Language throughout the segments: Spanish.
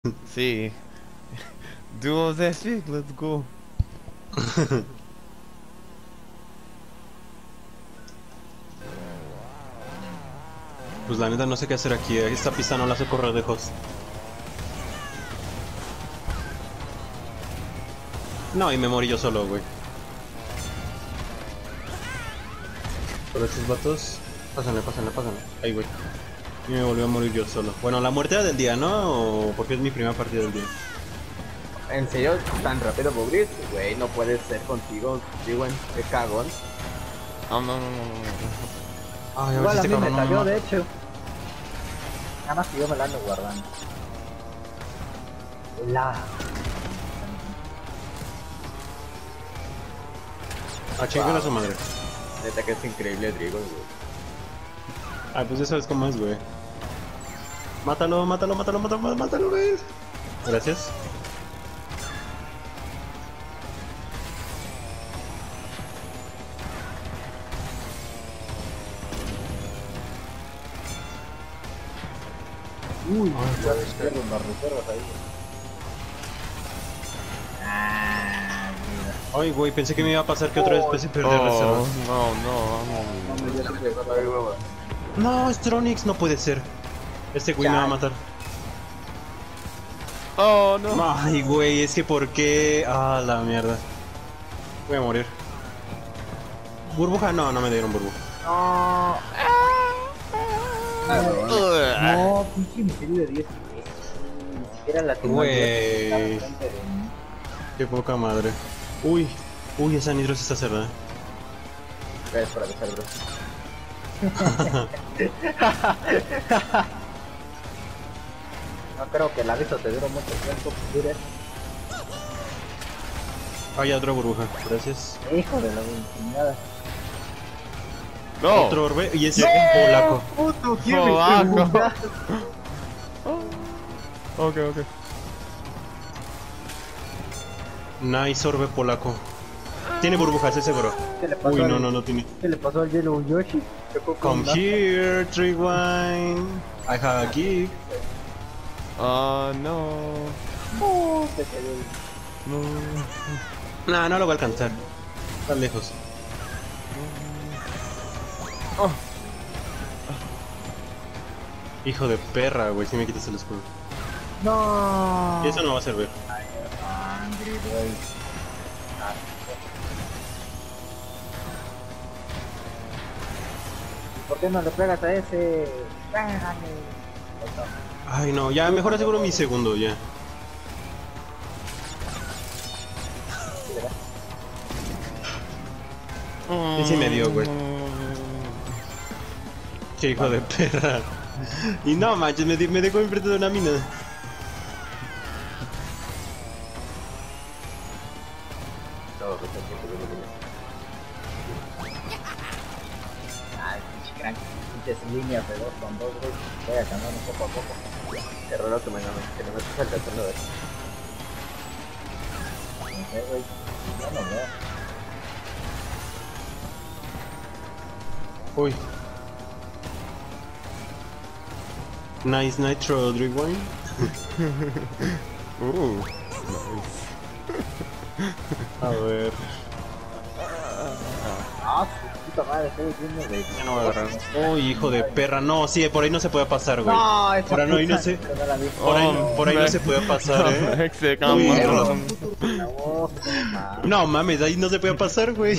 Sí. Do that shit, let's go. Pues la neta no sé qué hacer aquí. Esta pista no la sé correr lejos. No, y me morí yo solo, güey. Por estos vatos. Pásenle. Ahí, güey. Y me volví a morir yo solo. Bueno, la muerte era del día, ¿no? O porque es mi primera partida del día. ¿En serio tan rápido morir? Güey, no puede ser contigo, Riwen, qué cagón. No. Ay, a ver Igual si a este mí me cabrón no me salió, mata. de hecho. Nada más que yo me la ando guardando. Ah, chingar a su madre. Neta que es increíble Riwen, güey. Ah, pues ya sabes cómo es, güey. Mátalo, güey. Gracias. Uy, ya se pierden las reservas ahí. Ah, mira. Ay, güey, pensé que me iba a pasar que otra vez empecé a perder reservas. No. No me dio la reserva de hueva. No, Stronix, no puede ser. Este güey me va a matar. Oh, no. Ay, güey, es que ¿por qué? Ah, la mierda. Voy a morir. ¿Burbuja? No, no me dieron burbuja. No. No, pinche miserio de 10. Ni siquiera la tengo. Güey. Qué poca madre. Uy, esa nitro se está cerrada. Gracias por avisar, bro. No creo que el aviso te dure mucho tiempo, dure. Hay otra burbuja, gracias. Hijo de la chingada. No. Otro orbe y ese es polaco. Puto, No, bajo. Ok. Nice orbe polaco. Tiene burbujas, es seguro. ¿Qué le pasó Uy, al- no tiene. ¿Qué le pasó al Yellow Yoshi? Come here, Rewind. I have a gift. Oh, no. Se quedó. No. Nah, no lo voy a alcanzar. Está lejos. Oh. Hijo de perra, güey, si me quitas el escudo. No. Y eso no va a servir. Angry boy. ¿Por qué no le pegas a ese? Pégale. Ay, no, ya mejor aseguro mi segundo, ya. Y sí me dio, güey. Qué hijo de perra. Y no manches, me dejó enfrente de una mina. Ay, pinche crank. Pinches líneas de 2 con 2, güey. Voy a cambiando poco a poco. Qué raro que no me falta hacerlo de eso. No sé, güey. No lo veo. Uy. Nice Nitro Rewind. Nice. A ver. Ah, su puta madre, estoy viendo de. Ya no voy a agarrar. Uy, hijo de perra. No, sí, por ahí no se puede pasar, güey. No, esa Por ahí no, puta, se, pero no la vi. por ahí no se puede pasar, Se Uy, La voz, No mames, ahí no se puede pasar, güey.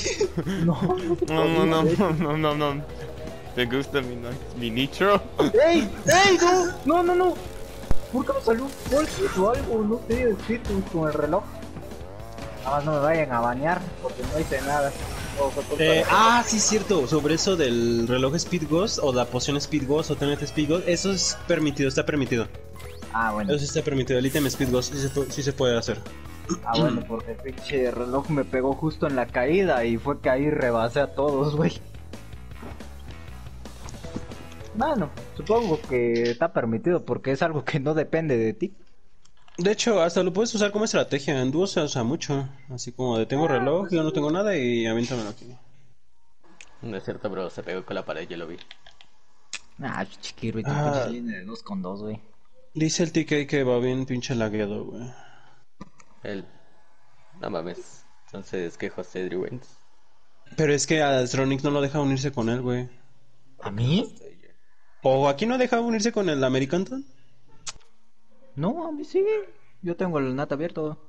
No. ¿Te gusta mi nitro? ¡Ey! ¡No! ¿Por qué me salió un golpe o algo? No sé, espíritu con el reloj. Nada más no me vayan a bañar porque no hice nada. Todo fue culpa de- Sí, cierto. Sobre eso del reloj Speed Ghost o la poción Speed Ghost o TNT Speed Ghost, eso es permitido, está permitido. Ah, bueno. Eso sí está permitido. El ítem Speed Ghost sí se puede hacer. Bueno, porque el pinche reloj me pegó justo en la caída y fue que ahí rebasé a todos, güey. Bueno, supongo que está permitido porque es algo que no depende de ti. De hecho, hasta lo puedes usar como estrategia. En dúo se usa mucho. Así como de tengo reloj, yo no tengo nada y aviéntamelo aquí. No es cierto, bro, se pegó con la pared, yo lo vi. Ah, chiquirro, y tu Ah. pinche línea de 2 con 2, güey. Dice el TK que va bien pinche lagueado, güey. El... No mames. Entonces, ¿qué José Drew Waynes? Pero es que a Stronix no lo deja unirse con él, güey. ¿A mí? ¿O aquí no deja unirse con el American Ton? No, a mí sí. Yo tengo el NAT abierto.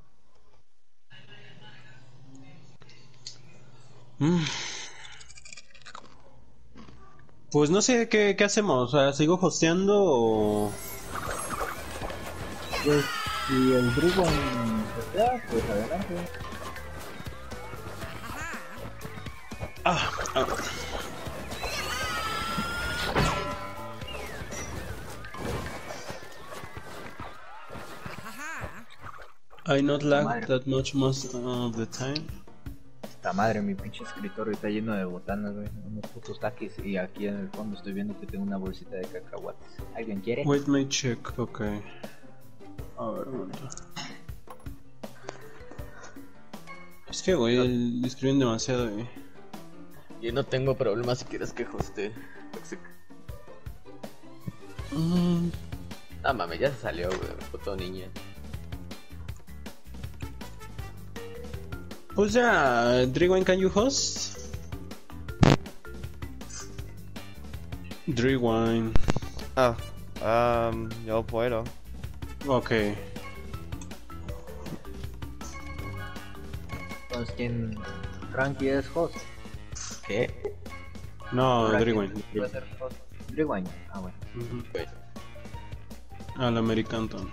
Pues no sé qué hacemos, o sea, ¿sigo hosteando o...? Pues si el Dragon se queda, pues adelante. Ah. I not lag that much most of the time. Esta madre, mi pinche escritorio está lleno de botanas, güey. Unos putos taquis. Y aquí en el fondo estoy viendo que tengo una bolsita de cacahuates. ¿Alguien quiere? Wait my check, ok. A ver, bueno. Es que, güey, escriben demasiado, güey. Yo no tengo problema si quieres que hoste. Ah, mames, ya se salió, güey, puto niña. Pues ya, Drewin, can you host? Drewin. Ah, yo puedo. Ok. Entonces, ¿quién? Frankie es host. ¿Qué? No, Frankie Drewin. va a ser host. Drewin. Ah, bueno. Güey. Al American Ton.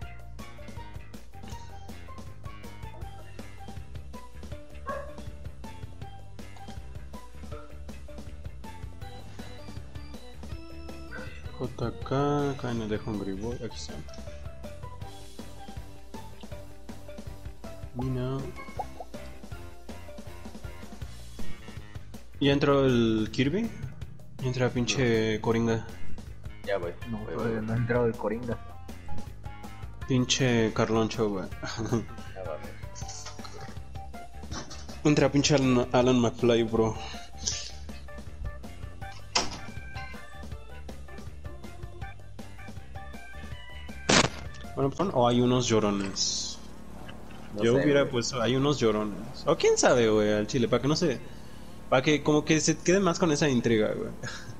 JK, acá me dejo un Greyboy, aquí está. Mina. ¿Y entró el Kirby? ¿Y entra pinche Coringa? Ya, güey. No, Güey, todavía güey. no ha entrado el Coringa. Pinche Carloncho, güey. Ya, mames. Entra pinche Alan McFly, bro. Bueno, o hay unos llorones. No Yo sé, hubiera güey. puesto, hay unos llorones. O quién sabe, güey, al chile, para que no se... Para que como que se quede más con esa intriga, güey.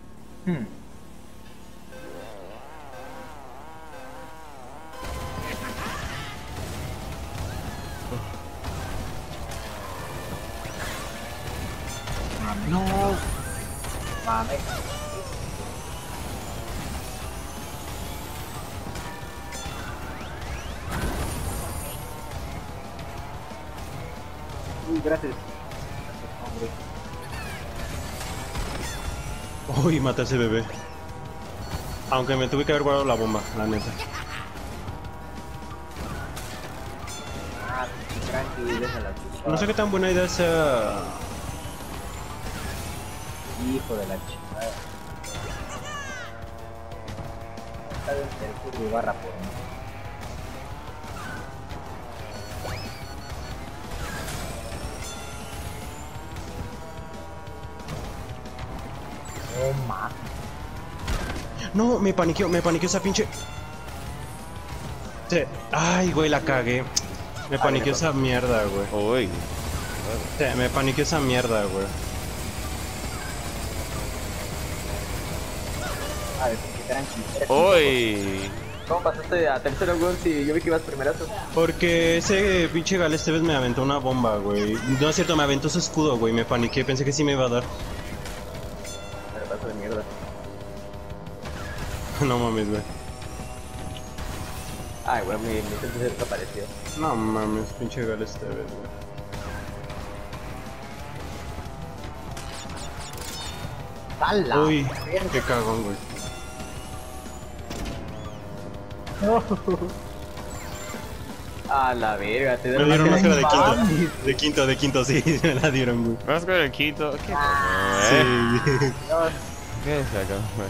No. Mames. Uy, gracias. Hombre. Uy, maté a ese bebé. Aunque me tuve que haber guardado la bomba, la neta. Ah, Frankie, déjala. No sé qué tan buena idea sea... Hijo de la chingada. Está bien, el curvo barra por mí. Oh, mames. No, me paniqueó esa pinche... Sí. Ay, güey, la cagué. Me paniqueó esa mierda, güey. Uy. Sí, me paniqueó esa mierda, güey. A ver, qué tranquilo. Uy. ¿Cómo pasaste a tercero, güey? Si yo vi que ibas primerazo. Porque ese pinche Gal esta vez me aventó una bomba, güey. No es cierto, me aventó su escudo, güey. Me paniqué, pensé que sí me iba a dar. Pero paso de mierda. No mames, güey. Ay, güey, mi centro se desapareció. No mames, pinche Gal esta vez, güey. ¡Hala! Uy, qué cagón, güey. A la verga, te Me dieron dieron máscara máscara de- de quinto. De quinto, sí, me la dieron, güey. Vamos con el quinto. ¿Qué? Sí. Dios. ¿Qué es acá, güey?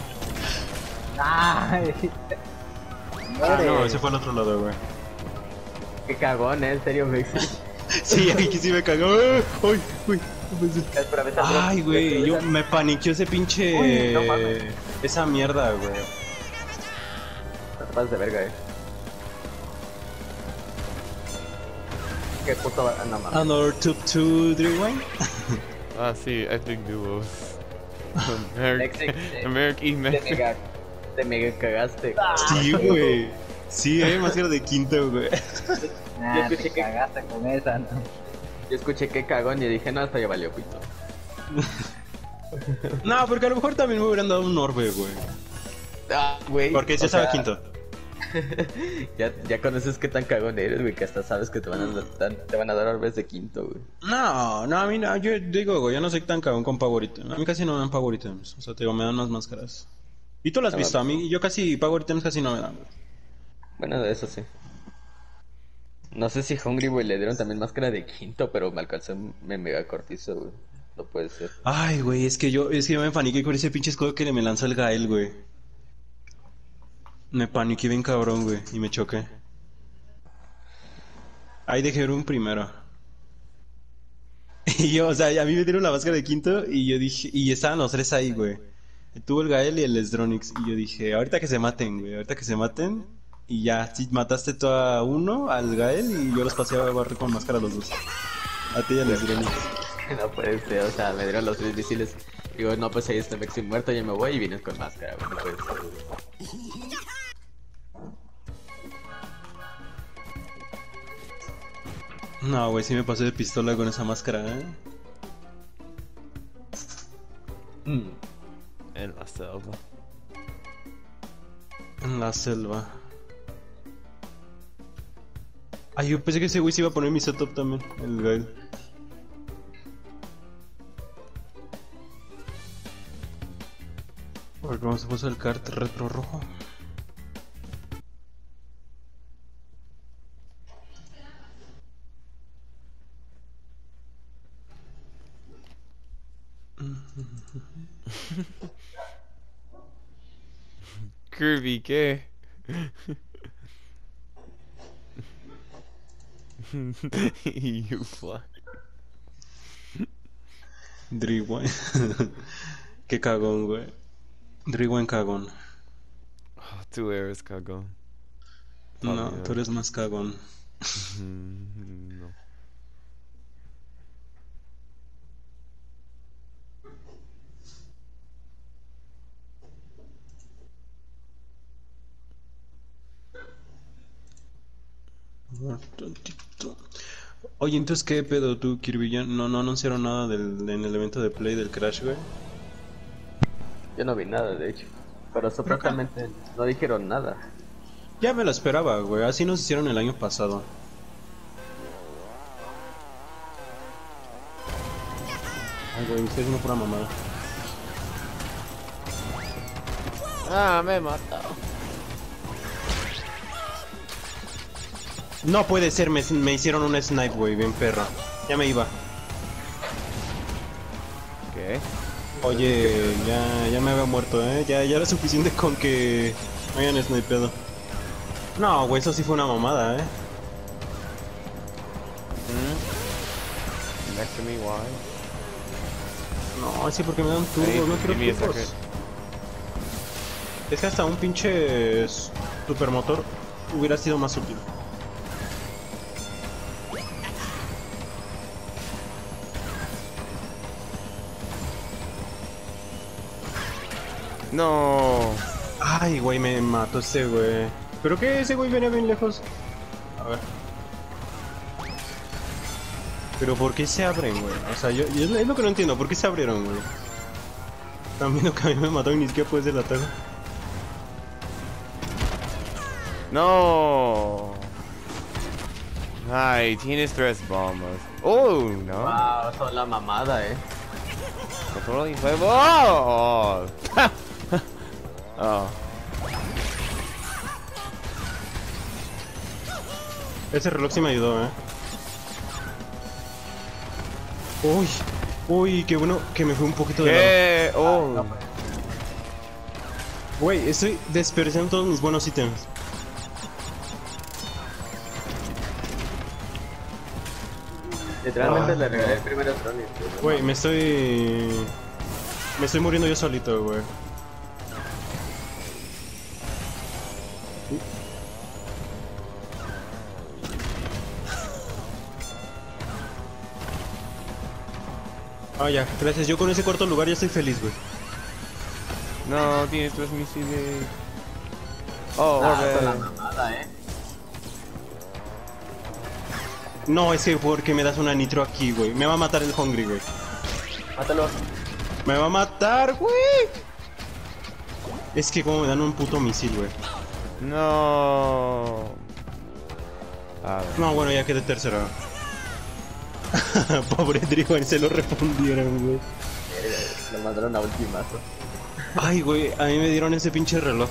¡Ay! Ah, no, ese fue al otro lado, güey. Qué cagón, en serio, güey. Sí, aquí sí me cagó. Uy, uy. Espera, vete Ay, güey, yo me paniqueó ese pinche... Uy, no mames. Esa mierda, güey. te pases de verga, Qué puto... No mames. Another tube to Rewind. Ah, sí, Epic Duos. Mexic, American y Mexic. Te mega cagaste. Sí, güey. Sí, máscara de quinto, güey. Nah, Yo te escuché que- cagaste con esa, ¿no? Yo escuché que cagón y dije, no, esto ya valió pito. No, porque a lo mejor también me hubieran dado un orbe, güey. Ah, güey. Porque o ya estaba sea, quinto. ya conoces qué tan cagón eres, güey, que hasta sabes que te van a dar orbes de quinto, güey. No, a mí no, yo digo, güey, yo no soy tan cagón con Power Items. A mí casi no me dan Power Items. O sea, te digo, me dan unas máscaras. Y tú lo has No, visto, a mí, yo casi Power Items casi no me dan, güey. Bueno, de eso sí. No sé si Hungry, güey, le dieron también máscara de quinto, pero me alcanzó me mega cortizo, güey. No puede ser. Ay, güey, es que yo me paniqué con ese pinche escudo que me lanzó el Gael, güey. Me paniqué bien cabrón, güey, y me choqué. Ahí dejé un primero. Y yo, o sea, a mí me dieron la máscara de quinto y yo dije, y estaban los tres ahí, güey. Tuvo el Gael y el Sdronix. Y yo dije, ahorita que se maten, güey, ahorita que se maten. Y ya, si mataste tú a uno, al Gael, y yo los pasé a barrer con máscara a los dos. A ti y al Sdronix. No puede ser, o sea, me dieron los 3 misiles. Digo, no, pues ahí está Mexi muerto, ya me voy y vienes con máscara, güey. No puede ser, güey. No, güey, sí me pasé de pistola con esa máscara, ¿eh? En la selva. En la selva. Ay, yo pensé que ese güey se iba a poner mi setup también, el Gael. A ver cómo se puso el kart retro rojo. Kirby, ¿qué? You fly. Driwen. Qué cagón, güey. Driwen cagón. Oh, tú eres cagón. No, Obvio. tú eres más cagón. No. A ver, tantito. Oye, entonces, ¿qué pedo tú, Kirby? ¿Ya no anunciaron nada en el evento de Play del Crash, güey? Yo no vi nada, de hecho. Pero supuestamente no dijeron nada. Ya me lo esperaba, güey. Así nos hicieron el año pasado. Ay, güey, estoy haciendo pura mamada. Ah, me he matado. No puede ser, me hicieron un snipe, güey, bien perro. Ya me iba. ¿Qué? Oye, ya me había muerto, ya era suficiente con que me hayan snipeado. No, güey, eso sí fue una mamada, Next to me, why? No, sí, porque me dan turbos, Hey, no give me a quiero turbos. second. Es que hasta un pinche supermotor hubiera sido más útil. No. Ay, güey, me mató ese güey. ¿Pero qué? Ese güey venía bien lejos. A ver. ¿Pero por qué se abren, güey? O sea, yo es lo que no entiendo. ¿Por qué se abrieron, güey? Están viendo que a mí me mató y ni siquiera puedes delatar. No. Ay, tienes 3 bombas. Oh, no. Wow, son la mamada, Control inflatable. Oh. Oh. Ese reloj sí me ayudó, Uy, uy, qué bueno que me fue un poquito de lado. ¿Qué? Oh. Güey, estoy desperdiciando todos mis buenos ítems. Literalmente le regalé el primer Astronic, Güey, me estoy muriendo yo solito, güey. Ah, ya, gracias. Yo con ese cuarto lugar ya estoy feliz, güey. No, tiene 3 misiles. Oh, Esa es la orbe. mamada, No, es que porque me das una nitro aquí, güey. Me va a matar el Hungry, güey. Mátalo. Me va a matar, güey. Es que como me dan un puto misil, güey. No. A ver. No, bueno, ya quedé tercero. Pobre Driven, se lo refundieron, güey. Le mandaron a ultimato. Ay, güey, a mí me dieron ese pinche reloj.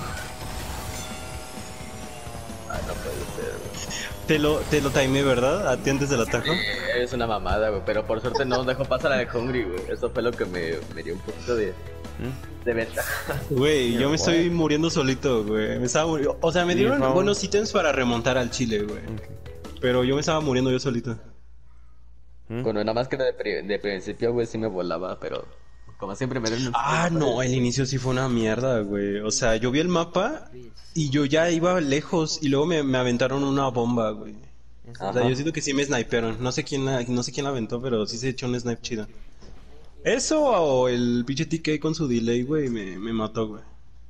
Ay, no puede ser, güey. Te lo timé, ¿verdad? A ti antes del atajo. Es una mamada, güey, pero por suerte no dejó pasar al Hungry, güey. Eso fue lo que me dio un poquito de ventaja. Güey, yo me estoy muriendo solito, güey. Me estaba muriendo. O sea, me Sí, dieron vamos. buenos ítems para remontar al Chile, güey. Pero yo me estaba muriendo yo solito. Con una máscara de principio, güey, sí me volaba, pero como siempre me dieron un... Ah, no, el inicio sí fue una mierda, güey. O sea, yo vi el mapa y yo ya iba lejos y luego me aventaron una bomba, güey. O sea, Ajá. yo siento que sí me snipearon. No sé quién la aventó, pero sí se echó un snipe chido. Eso o el pinche TK con su delay, güey, me mató, güey.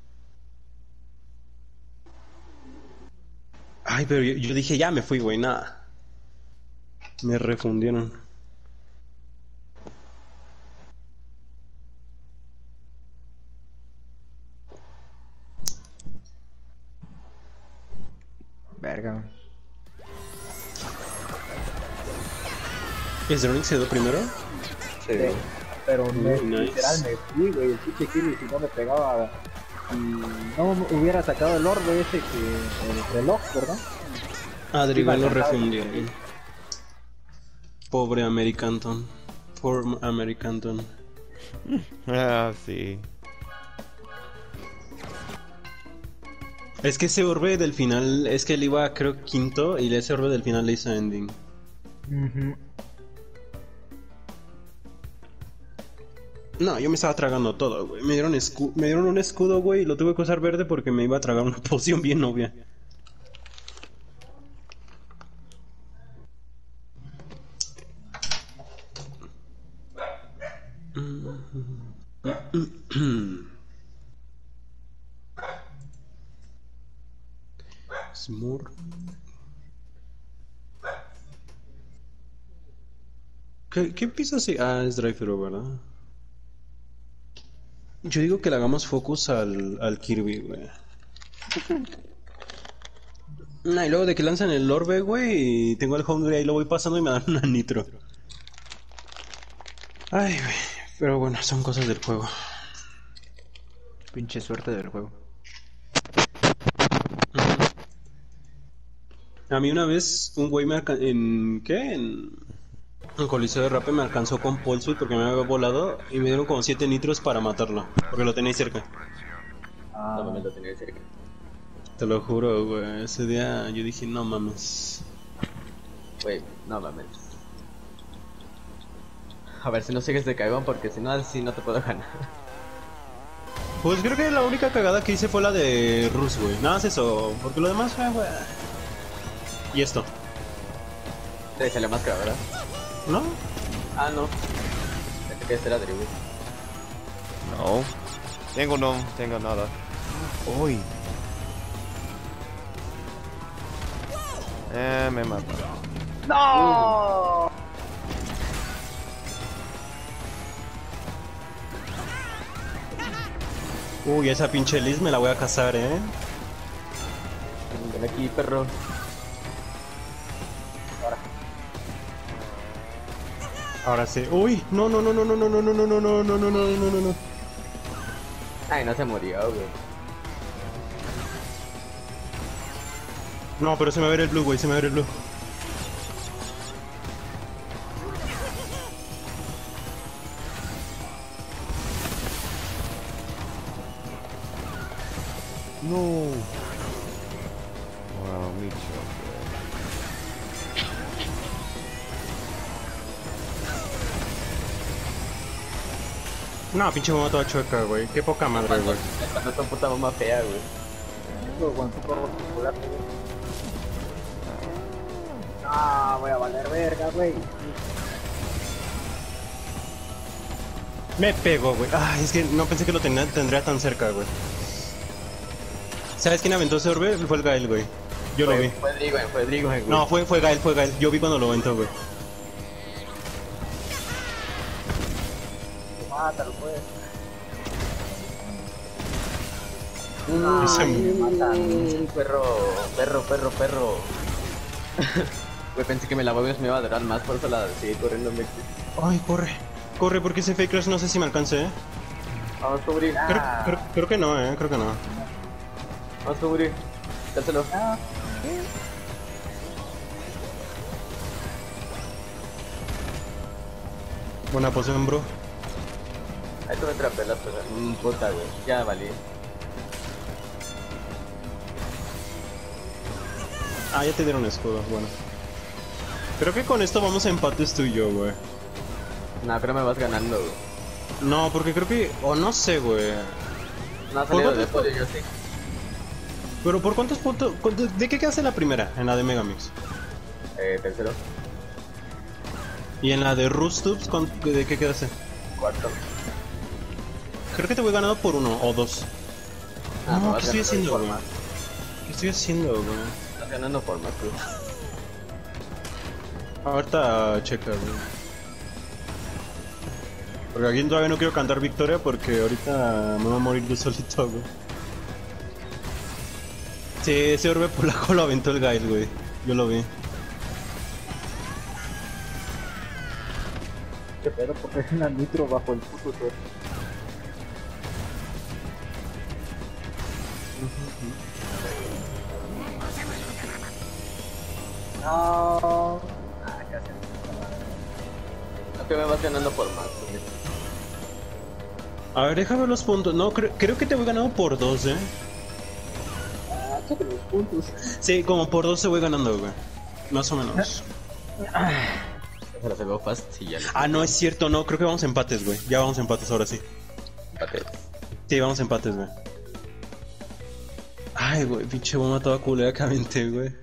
Ay, pero yo dije, ya me fui, güey, nada. Me refundieron. Verga. ¿Sdronic se quedó primero? Sí, Sí. Pero Nice. literal me fui, güey, el pinche kill y si no me pegaba y no hubiera sacado el orbe ese que el reloj, ¿verdad? Adrián lo Sí, refundió. Pobre Americanton. Poor Americanton. Ah, sí. Es que ese orbe del final, es que él iba creo quinto y ese orbe del final le hizo ending. No, yo me estaba tragando todo, güey. Me dieron un escudo, güey, y lo tuve que usar verde porque me iba a tragar una poción bien obvia. Smur. ¿Qué piso así? Ah, es drive-thru, ¿verdad? Yo digo que le hagamos focus al Kirby, güey. Nah, y luego de que lanzan el orbe, güey, y tengo el Hungry ahí lo voy pasando y me dan una nitro. Ay, güey. Pero bueno, son cosas del juego. Pinche suerte del juego. A mí una vez un güey en Coliseo de Rape me alcanzó con Pole Suit porque me había volado y me dieron como 7 nitros para matarlo, porque lo tenéis cerca. no mames, lo tenía cerca. Te lo juro, güey. Ese día yo dije, no mames. Güey, no mames. A ver si no sigues de cagón, porque si no, así no te puedo ganar. Pues creo que la única cagada que hice fue la de Rus, güey. Nada más eso, porque lo demás fue, güey. Y esto, Te salió máscara, ¿verdad? ¿no? Ah, no. Pensé que ese era Drew. No. No tengo nada. Uy. Me mata. ¡No! Uy, esa pinche Liz me la voy a cazar, Ven aquí, perro. Ahora sí. Uy, no, no, no, no, no, no, no, no, no, no, no, no, no, no, no, no, no. Ay, no se murió, güey. No, pero se me va a ver el blue, güey, se me va a ver el blue. No. Wow, Micho. No, pinche bomba toda chueca, güey. Qué poca madre, güey. No es puta bomba fea, güey. Con su corvo circular. Ah, voy a valer verga, güey. Me pegó, güey. Ay, es que no pensé que lo tendría tan cerca, güey. ¿Sabes quién aventó ese orbe? Fue el Gael, güey. Yo lo vi. Fue Drigoen, güey. No, fue Gael, fue Gael. Yo vi cuando lo aventó, güey. Mátalo, pues. Ese- Me matan. Perro. Güey, pensé que me la me iba a durar más, por eso la seguí corriendo. Ay, corre. Corre, porque ese fake crash no sé si me alcance, Vamos a cubrir. Creo que no, creo que no. Vamos a cubrir. Cántalo. Buena posición, bro. Ahí tú me atrapé la persona. Puta, güey. Ya valí. Ah, ya te dieron escudo, bueno. Creo que con esto vamos a empates tú y yo, güey. No, creo me vas ganando, güey. No, porque creo que... O no sé, güey. No ha salido ¿Por de cuántos podio, yo sí. Pero ¿por cuántos puntos? ¿De qué quedaste en la primera? En la de Megamix. Tercero. Y en la de Rustubs, ¿de qué quedaste? Cuarto. Creo que te voy ganando por 1 o 2. Ah, me No, vas ¿qué estoy ganando haciendo, por güey? más. ¿Qué estoy haciendo, güey? Estás ganando por más, güey. Ahorita checa, güey. Porque aquí todavía no quiero cantar victoria porque ahorita me voy a morir yo solito, güey. Sí, ese orbe polaco lo aventó el Gael, güey. Yo lo vi. ¿Qué pedo? Porque es una nitro bajo el puto suelo. No. Ya sé. Creo que me vas ganando por más, güey. A ver, déjame ver los puntos. No, creo que te voy ganando por 2, Chécate los puntos. Sí, como por 2 te voy ganando, güey. Más o menos. Déjalo, se veo fast y ya. Ah, no, es cierto, no. Creo que vamos a empates, güey. Ya vamos a empates ahora sí. Empate. Sí, vamos a empates, güey. Ay, güey, pinche bomba toda culera que aventé, güey.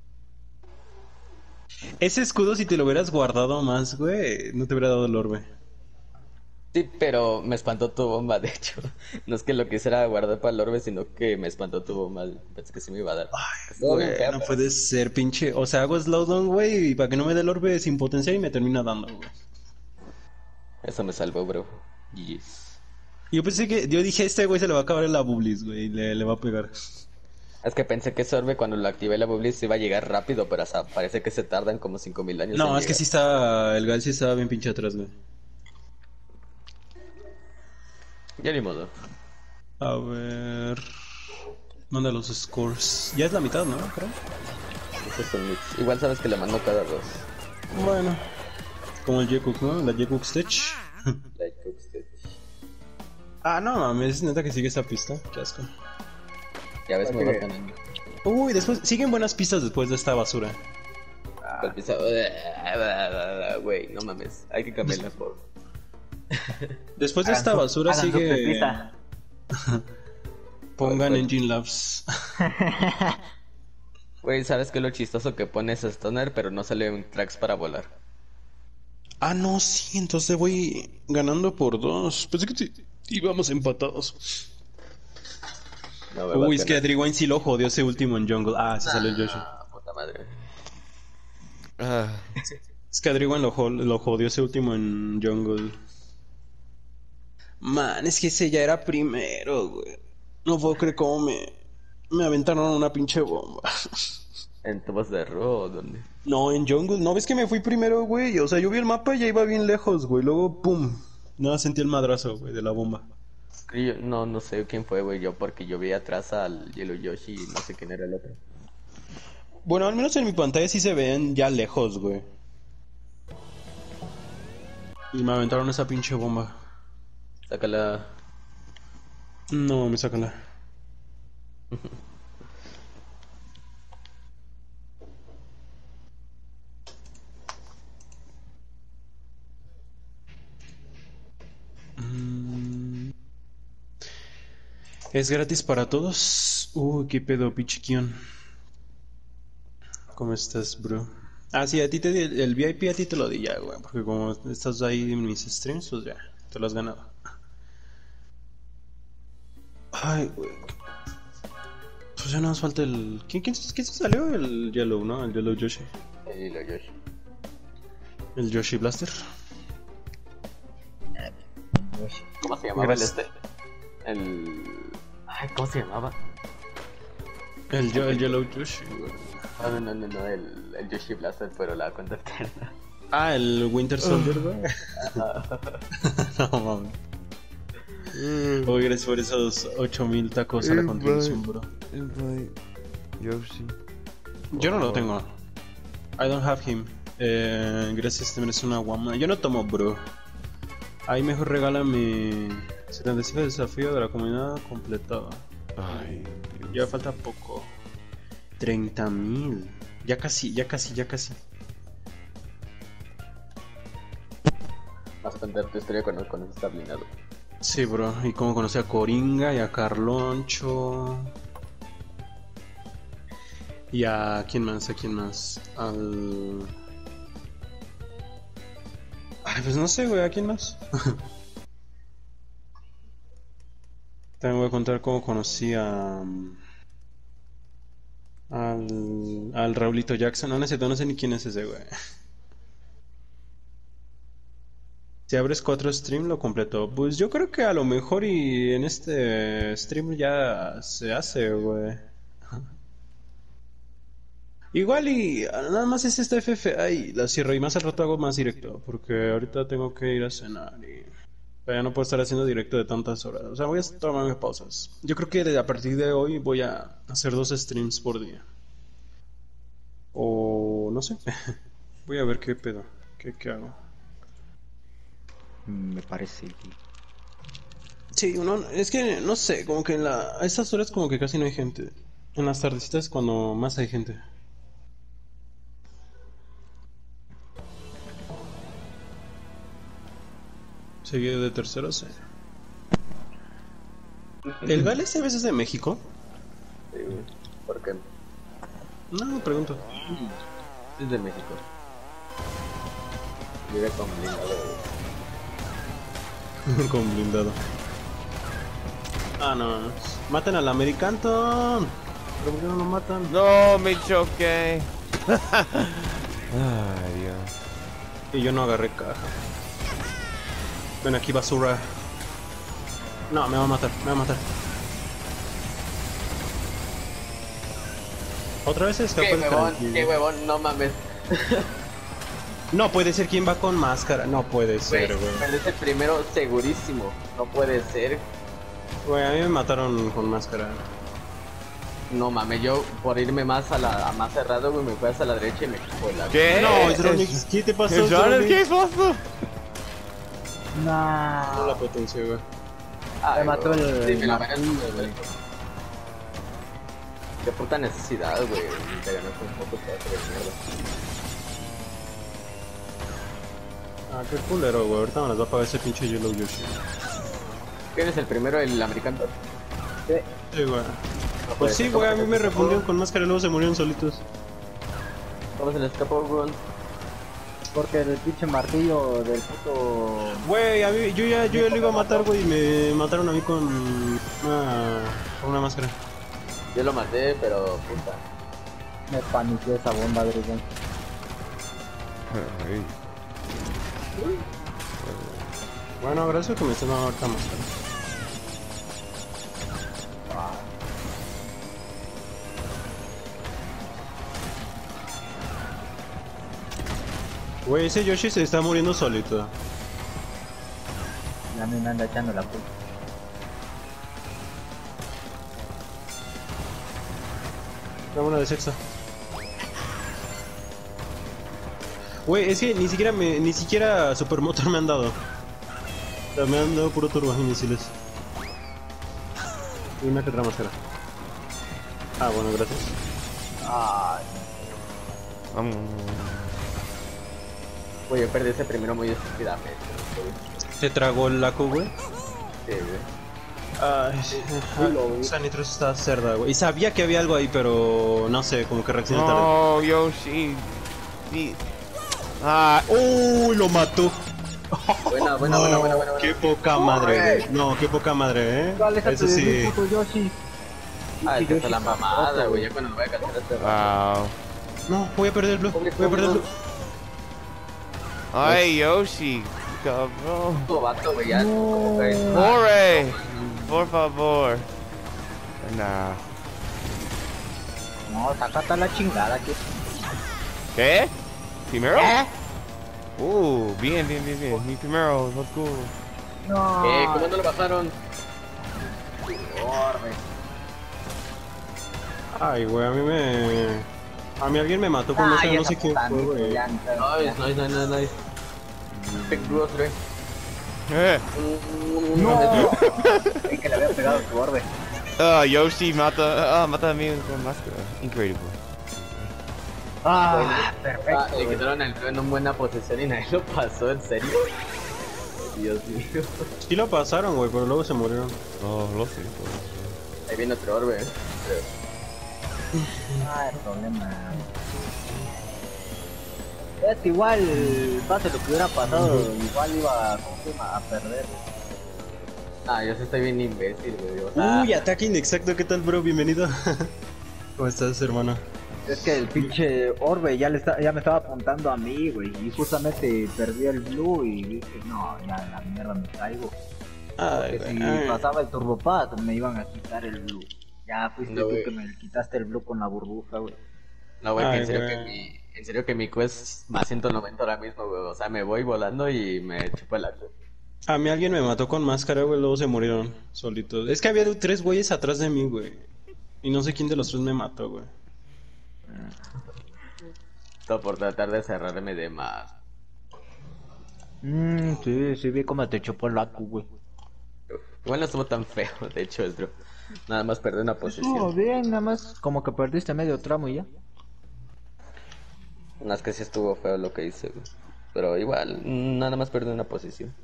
Ese escudo, si te lo hubieras guardado más, güey, no te hubiera dado dolor, güey. Sí, pero me espantó tu bomba, de hecho. No es que lo quisiera guardar para el orbe, sino que me espantó tu bomba. Pensé que sí me iba a dar. Estuvo bien Güey, fea, no pero- puede ser, pinche. O sea, hago slowdown, güey, y para que no me dé el orbe sin potenciar y me termina dando, güey. Eso me salvó, bro. GG's. Yo dije, este güey se le va a acabar la bublis, güey, y le va a pegar. Es que pensé que ese orbe cuando lo activé la bubble se iba a llegar rápido, pero hasta parece que se tardan como 5000 años. No, en es que llegar. sí estaba. El Gal sí estaba bien pinche atrás, güey. Ya ni modo. A ver. Manda los scores. Ya es la mitad, ¿no? Creo. Estos son mix. Igual sabes que le mando cada dos. Bueno. Como el J-Cook, ¿no? La J-Cook Stitch. Like usted. Ah, no mames, neta que sigue esa pista. Qué asco. Ya ves, me vas ganando. Uy, después. Siguen buenas pistas después de esta basura. ¿Cuál pisa? Güey, no mames. Hay que cambiarla por. Después de esta basura Hagan su sigue. pepita. Pongan Engine Labs. Güey, ¿sabes qué es lo chistoso que pones Stoner, pero no sale un tracks para volar? Ah, no, sí, entonces voy ganando por 2. Pensé que íbamos empatados. No, me vas Uy, es que ganando. Adriwine sí lo jodió ese último en Jungle. Ah, se salió el Yoshi. Ah, puta madre. Ah, Es que Adriwine lo jodió ese último en Jungle. Man, es que ese ya era primero, güey. No puedo creer cómo me aventaron una pinche bomba. ¿En tubos de Ro o dónde? No, en Jungle. ¿No ves que me fui primero, güey? O sea, yo vi el mapa y ya iba bien lejos, güey. Luego, pum. Nada, sentí el madrazo, güey, de la bomba. No sé quién fue, güey, yo porque yo vi atrás al Yellow Yoshi y no sé quién era el otro. Bueno, al menos en mi pantalla sí se ven ya lejos, güey. Y me aventaron esa pinche bomba. Sácala. No, me sacan la. ¿Es gratis para todos? Uy, qué pedo, pichiquión. ¿Cómo estás, bro? Ah, sí, a ti te di el VIP, a ti te lo di ya, güey. Porque como estás ahí en mis streams, pues ya, te lo has ganado. Ay, güey. Pues ya no nos falta el... ¿Quién se salió? El Yellow, ¿no? El Yellow Yoshi. Y lo Yoshi. El Yoshi Blaster. ¿Cómo se llamaba el Gracias. Ay, ¿cómo se llamaba? El Yellow Yoshi, güey. No, el Yoshi Blaster, pero la cuenta externa. Ah, el Winter Soldier, güey. No mames. Oye, gracias por esos 8000 tacos a la contribución, bro. Invite Yoshi. Yo no lo tengo. I don't have him. Gracias, te mereces una guama. Yo no tomo, bro. Ahí mejor regálame 75 desafío de la comunidad completado. Ay, Dios. Ya falta poco. 30.000. Ya casi. Vas a contar tu historia cuando está blindado. Sí, bro. Y cómo conocí a Coringa y a Carloncho. Y a... ¿Quién más? Al... Ay, pues no sé, güey. ¿A quién más? También voy a contar cómo conocí a... Al Raulito Jackson. No sé ni quién es ese, güey. Si abres 4 streams lo completo. Pues yo creo que a lo mejor y en este stream ya se hace, güey. Igual y nada más es esta FF. Ay, la cierro y más al rato hago más directo. Porque ahorita tengo que ir a cenar y ya no puedo estar haciendo directo de tantas horas. O sea, voy a tomarme pausas. Yo creo que a partir de hoy voy a hacer 2 streams por día. O no sé. Voy a ver qué pedo. ¿Qué hago? Me parece. Sí, es que no sé, como que a estas horas como que casi no hay gente. En las tardecitas es cuando más hay gente. Seguido de tercero, sí. ¿El Gales a veces es de México? Sí, güey. ¿Por qué? No, pregunto. Es de México. Vive con blindado, güey. Con blindado. Ah, no. Maten al Americanton. ¿Pero por qué no lo matan? No, me choqué. Ay, Dios. Y yo no agarré caja. Ven aquí, basura. No, me va a matar. Otra vez se escapó Qué el huevón, tranquilo. qué huevón, no mames. No puede ser quien va con máscara. No puede ser, güey. Pero es el primero segurísimo. No puede ser. Güey, a mí me mataron con máscara. No mames, yo por irme más a más cerrado, güey, me fui hasta la derecha y me quitó la... ¿Qué? No, Dronix, ¿qué te pasó, Jonas, ¿qué Dronix? pasó? No la No. potencia, güey. Ay, Me mató güey. el Sí, me la martillo, ganas, güey. Qué puta necesidad, güey. Te ganaste un poco pedazo de mierda. Ah, qué culero, güey. Ahorita me las va a pagar ese pinche Yellow Yoshi. ¿Quién es el primero, el americano? Sí. Sí, güey. No puede Pues sí, ser, güey, a ¿cómo mí se me les refundieron escapó? con máscara y luego se murieron solitos. ¿Cómo se le escapó, güey? Porque el pinche martillo del puto. Güey, a mí, yo ya lo iba a matar, güey, y me mataron a mí con una máscara. Yo lo maté, pero puta. Me paniqueó esa bomba, Adrián. Ay. Bueno, agradezco que me estén dando ahorita máscara. Güey, ese Yoshi se está muriendo solito. Y a mí me anda echando la culpa. Dame una de sexta. Güey, es que ni siquiera Supermotor me han dado. O sea, me han dado puro turbo y misiles. Y una que otra máscara. Ah, bueno, gracias. Ay, Vamos. Güey, yo perdí ese primero muy estúpidamente. ¿Te tragó el laco, güey? Sí, güey. Ay, esa nitros está cerda, güey. Y sabía que había algo ahí, pero no sé, como que reaccioné tarde. No, Yoshi. Sí. Ah, ¡Uy, lo mató! Buena, buena, buena, buena, buena. Qué poca madre, güey. No, qué poca madre, ¿Cuál es Eso tu sí. puto Yoshi? Ah, es que está la Yoshi mamada, roto, güey. Ya cuando me voy a cansar este rato. Wow. No, voy a perder el blue. Voy a perder el blue. Ay, Yoshi. Cabrón. Puto vato, güey. Ya. güey. More. Por favor. Nah. No, sacata la chingada que. ¿Qué? ¿Primero? Bien, bien, bien, bien. Mi primero, let's go. No. ¿Cómo no lo bajaron? Orbe. Ay, güey, a mí alguien me mató con esa, no sé quién fue, güey. Nice, nice, nice, nice. Big Bros, güey. No. Es que le había pegado tu orbe. Yoshi mata a mí con máscara. Increíble. Perfecto. Le quitaron el blue en una buena posición y nadie lo pasó, ¿en serio? Dios mío. Sí lo pasaron, güey, pero luego se murieron. Oh, lo sé. Ahí viene otro orbe, El problema. Es que igual, pase lo que hubiera pasado, igual iba a perder. Ah, yo sí estoy bien imbécil, güey. O sea, Uy, ataque inexacto, ¿qué tal, bro? Bienvenido. ¿Cómo estás, hermano? Es que el pinche orbe ya me estaba apuntando a mí, güey, y justamente perdí el blue y dije, no, ya la mierda me caigo. Ay, Porque si güey. pasaba el turbopad me iban a quitar el blue. Ya fuiste No, tú güey. que me quitaste el blue con la burbuja, güey. no, güey, que Ay, en serio güey. en serio que mi quest es más 190 ahora mismo, güey. O sea, me voy volando y me chupo el acto. A mí alguien me mató con máscara, güey, luego se murieron solitos. Es que había 3 güeyes atrás de mí, güey. Y no sé quién de los 3 me mató, güey. Todo por tratar de cerrarme de más. Sí, vi cómo te chupó el acu, güey. Igual no estuvo tan feo, de hecho, es bro. Nada más perdí una Estuvo posición. bien, nada más como que perdiste medio tramo y ya. Más que sí estuvo feo lo que hice, güey. Pero igual, nada más perdí una posición.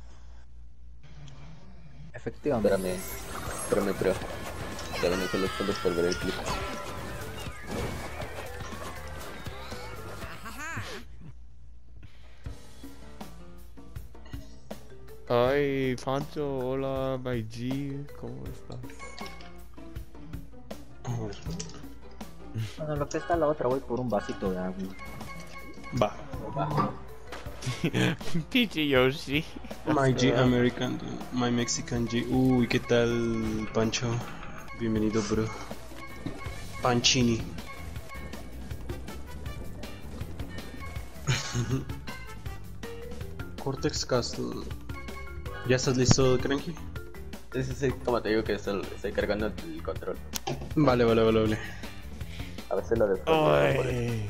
Efectivamente. Espérame, pero. Ya ven que los fondos por ver el clip. Ay, Pancho, hola, my G. ¿Cómo estás? Bueno, lo que está la otra, voy por un vasito de agua. Va. Pinche Yoshi. My G American, my Mexican G. Uy, ¿qué tal, Pancho? Bienvenido, bro. Panchini. Cortex Castle. ¿Ya estás listo, Cranky? Sí, sí, sí, como te digo que estoy cargando el control. Vale. A ver si lo desconecto. Ay.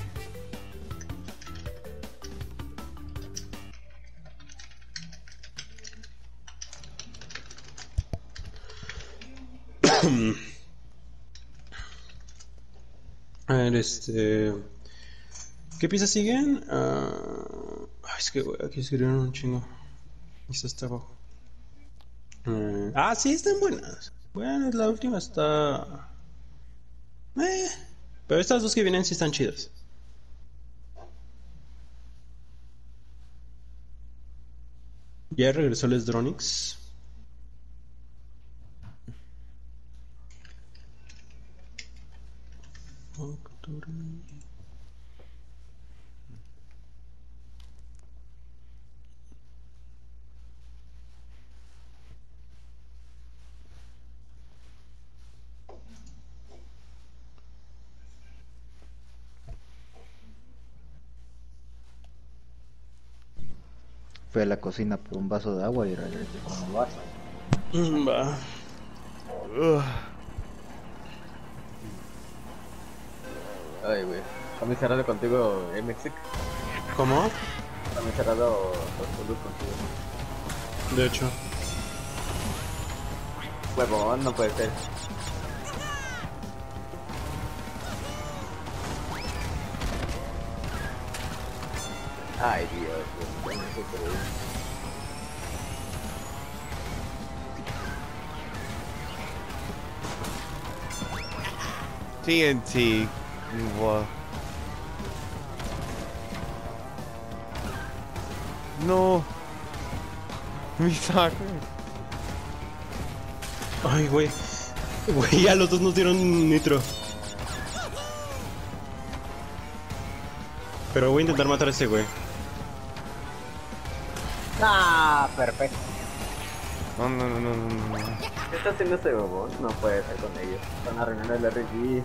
A ver, ¿qué piezas siguen? Es que, güey, aquí escribieron un chingo. Esta está abajo. Sí, están buenas. Bueno, la última está... Pero estas dos que vienen sí están chidas. Ya regresó el Sdronix. Fui a la cocina por un vaso de agua y regresé con el vaso. Va. Ay, güey. Está muy cerrado contigo, MX. ¿Cómo? Está muy cerrado los fondos contigo. De hecho. Huevón, no puede ser. Ay, Dios, güey. No sé qué es. TNT. What? No. Mi saco. Ay, güey. Güey, ya los dos nos dieron nitro. Pero voy a intentar matar a ese güey. Ah, perfecto. No, no, no, no, no, no. ¿Qué está haciendo este bobón? No puede ser con ellos. Están arruinando el RG.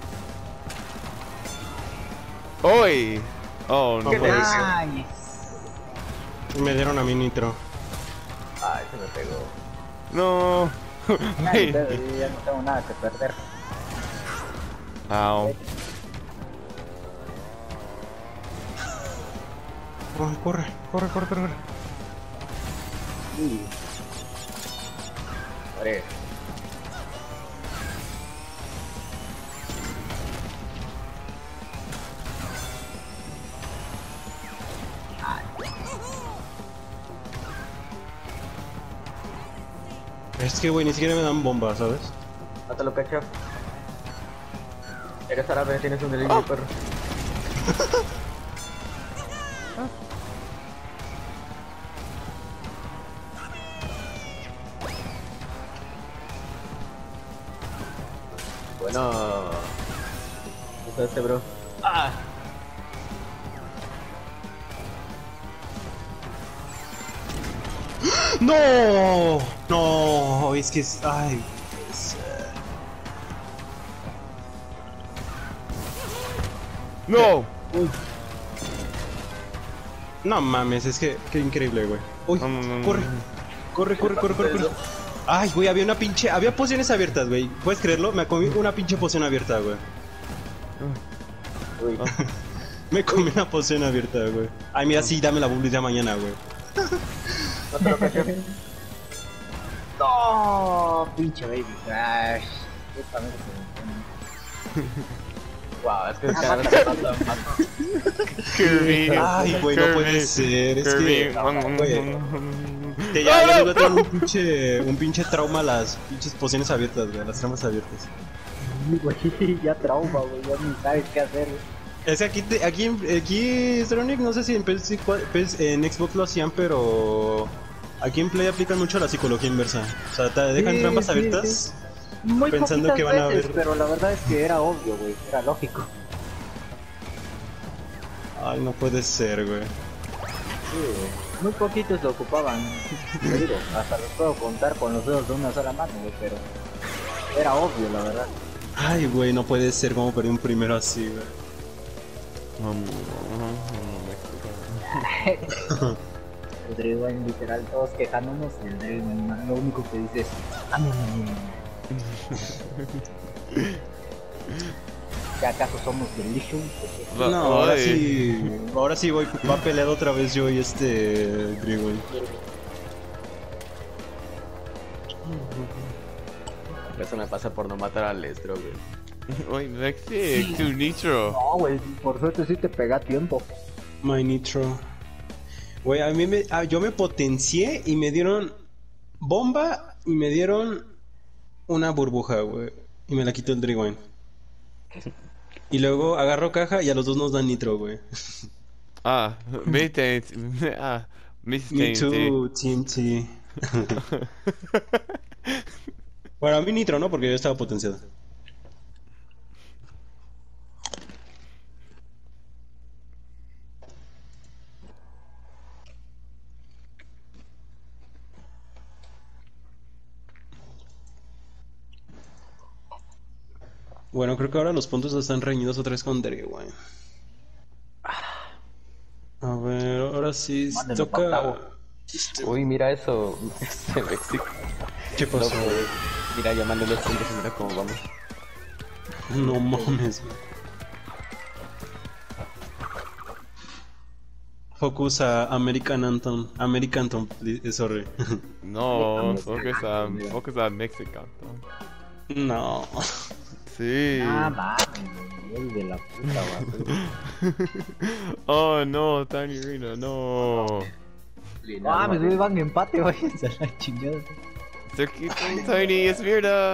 ¡Uy! Oh, no ¿Qué puede le ser. Ay, Me dieron a mí nitro. Ay, se me pegó. No. ay, ya no tengo nada que perder. Ow. Ay, corre, corre, corre, corre, corre. Vale. Es que, güey, ni siquiera me dan bombas, ¿sabes? Mátalo, pecho. Eres árabe, tienes un delirio, perro. Bueno. ¿Qué tal este, bro? ¡Ah! ¡No! No, es que es... Ay. No. No mames, es que... Qué increíble, güey. Uy, No, no, no, corre. no. Corre, corre, corre, corre, corre. Ay, güey, había una pinche... Había pociones abiertas, güey. ¿Puedes creerlo? Me comí una pinche poción abierta, güey. Uy. Me comí una poción abierta, güey. Ay, mira, sí, dame la publicidad mañana, güey. Mátalo, pecho. No, pinche baby crash. Puta madre, Wow, es que cada vez que mato, mato. Kirby. Ay, güey, no puede ser. Es Kirby. que... Güey, que ya les voy a traer un pinche trauma a las pinches pociones abiertas, güey. Las tramas abiertas. güey, ya trauma, güey, ya ni sabes qué hacer, güey. Es que aquí Stronic, no sé si en, en Xbox lo hacían, pero aquí en Play aplican mucho la psicología inversa. O sea, te dejan Sí, trampas sí, abiertas sí. Muy pensando poquitas que van a veces, ver. pero la verdad es que era obvio, güey, era lógico. Ay, no puede ser, güey. Muy poquitos lo ocupaban. Te digo, hasta los puedo contar con los dedos de una sola mano, güey, pero era obvio, la verdad. Ay, güey, no puede ser como perdí un primero así, güey. Rodrigo, en literal, todos quejándonos y el Draven lo único que dice es ¿que acaso somos delicious? No, ahora sí voy, va a pelear otra vez yo y este Grigol. Eso me pasa por no matar al Lestro, güey. Wait, Lexi, tu Nitro. No, güey, por suerte sí te pega a tiempo. My Nitro. Güey, a mí yo me potencié y me dieron bomba y me dieron una burbuja, güey. Y me la quitó el Drigwine. Y luego agarro caja y a los dos nos dan nitro, güey. Ah, me Miss Me too, TNT. Bueno, a mí nitro, ¿no? Porque yo estaba potenciado. Bueno, creo que ahora los puntos están reñidos otra vez con Drigwine. A ver, ahora sí Mándenlo pa' toca... octavo. Uy, mira eso. Este México. ¿Qué pasó? Mira, llamando los puntos y mira cómo vamos. No mames, güey. Focus a American Anthem. American Anthem, sorry. No, focus on Mexico. No. Sí. Ah, mames, güey, de la puta, güey. Oh no, Tiny Arena, no. Mames, güey, van en empate, váyanse a la chingada. Circuito Tiny es mierda.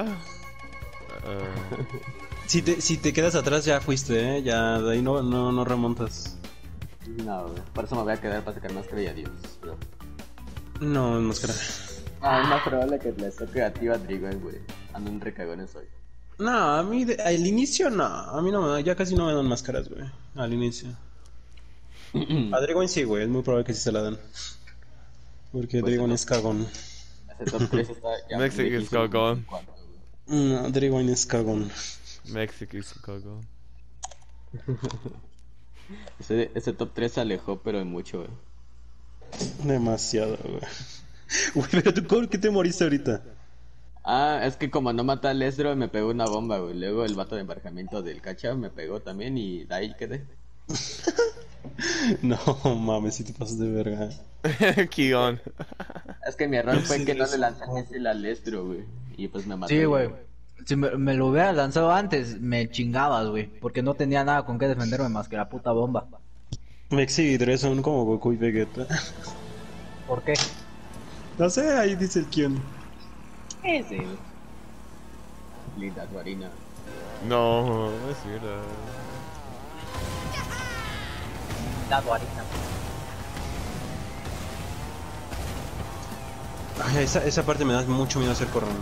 Si te quedas atrás ya fuiste, ya de ahí no remontas. No, güey. Por eso me voy a quedar para sacar máscara y adiós. Bro. No, máscara. Ah, es más probable que le toque a ti o a Drigon, güey. Ando un recagones hoy. No, a mí al inicio no. A mí no me da, ya casi no me dan máscaras, güey. Al inicio. A Dragon sí, güey. Es muy probable que sí se la dan. Porque Pues Dragon no. es cagón. Ese top 3 está ya Mexico muy es difícil, cagón. ¿cuánto, güey? No, Dragon es cagón. México es cagón. Ese top 3 se alejó, pero de mucho, güey. Demasiado, güey. Güey, pero tú, ¿por qué te moriste ahorita? Ah, es que como no maté al Lesdro, me pegó una bomba, güey. Luego el vato de embarcamiento del cacha me pegó también y de ahí quedé. No, mames, si te pasas de verga. Kion. Es que mi error fue Sí, que no sí. le lancé el misil al Lestro, güey. Y pues me mató. Sí, güey. Si me lo hubieras lanzado antes, me chingabas, güey. Porque no tenía nada con qué defenderme más que la puta bomba. Mexi y Dre son como Goku y Vegeta. ¿Por qué? No sé, ahí dice el Kion. Ese, güey. Linda Guarina. No, es verdad. La duarita. Ay, esa parte me da mucho miedo hacer corrón.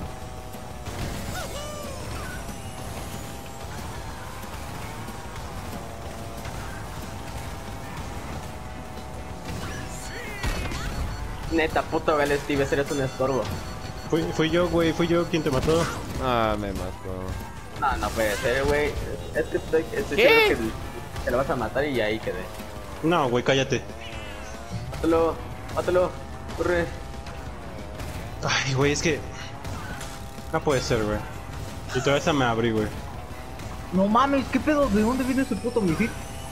Neta, puto Gal Steve, eres un estorbo. Fui yo, güey, fui yo quien te mató. Ah, me mató. No, no puede ser, güey. Es que estoy ¿Qué? seguro que lo vas a matar y ahí quedé. No, güey, cállate. Mátalo, mátalo, corre. Ay, güey, es que... No puede ser, güey. Y toda esa me abrí, güey. No mames, ¿qué pedo? ¿De dónde viene ese puto misil?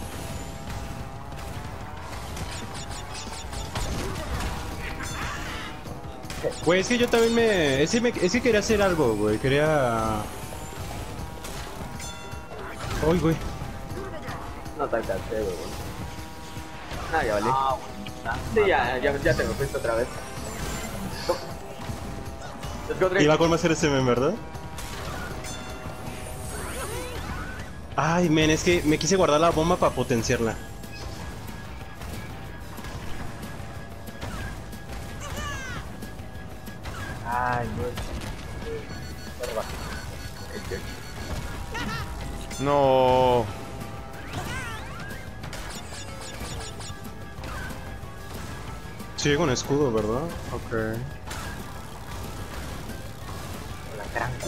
Güey, es que yo también me... Es que quería hacer algo, güey. Quería... Uy, güey. No te alcancé, güey. Ah, ya vale. Sí, ya te me fuiste otra vez. Let's go, Drake. Iba con más RSM, ¿verdad? Ay, men, es que me quise guardar la bomba para potenciarla. Ay, güey. No. Sigue con escudo, ¿verdad? Ok. La tranca.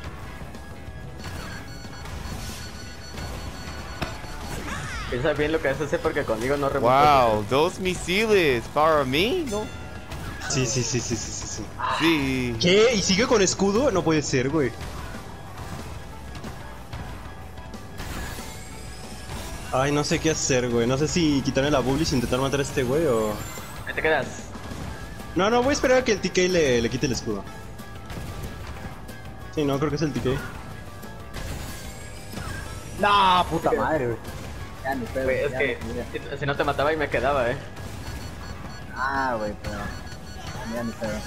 Piensa bien lo que vas a hacer porque conmigo no remontas. Wow, dos misiles para mí, ¿no? Sí. Sí. ¿Qué? ¿Y sigue con escudo? No puede ser, güey. Ay, no sé qué hacer, güey. No sé si quitarle la bully y intentar matar a este güey o... Ahí te quedas. No, voy a esperar a que el TK le quite el escudo. Sí, no, creo que es el TK. No, puta madre, güey. Ya ni pedo. Güey, es ya que ni pedo. si no te mataba y me quedaba, Ah, güey, pero... Ya ni pedo.